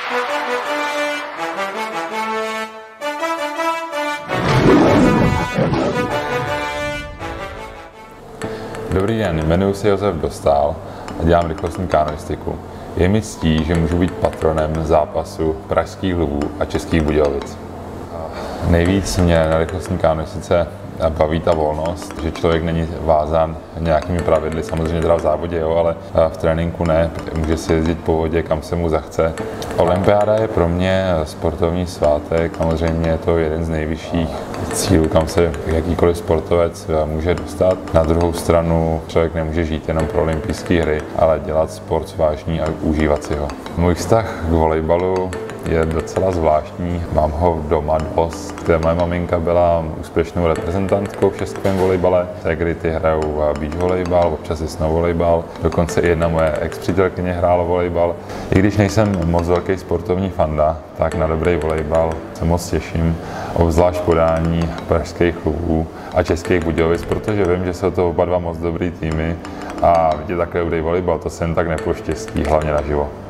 Dobrý den, jmenuji se Josef Dostál a dělám rychlostní kanoistiku. Je mi ctí, že můžu být patronem zápasu Pražských lvů a Českých Budějovic. Nejvíc mě na rychlostní kanoistice baví ta volnost, že člověk není vázán nějakými pravidly, samozřejmě teda v závodě, jo, ale v tréninku ne, může si jezdit po vodě, kam se mu zachce. Olympiáda je pro mě sportovní svátek, samozřejmě je to jeden z nejvyšších cílů, kam se jakýkoliv sportovec může dostat. Na druhou stranu člověk nemůže žít jenom pro olympijské hry, ale dělat sport vážný a užívat si ho. Můj vztah k volejbalu je docela zvláštní, mám ho doma dost. Moje maminka byla úspěšnou reprezentantkou v českém volejbale, kdy ty hrajou beach volejbal, občas i snow volejbal, dokonce i jedna moje ex-přítelkyně hrála volejbal. I když nejsem moc velký sportovní fanda, tak na dobrý volejbal se moc těším, obzvlášť podání Pražských lvů a Českých Budějovic, protože vím, že jsou to oba dva moc dobrý týmy a vidět takový dobrý volejbal, to se jen tak nepoštěstí, hlavně naživo.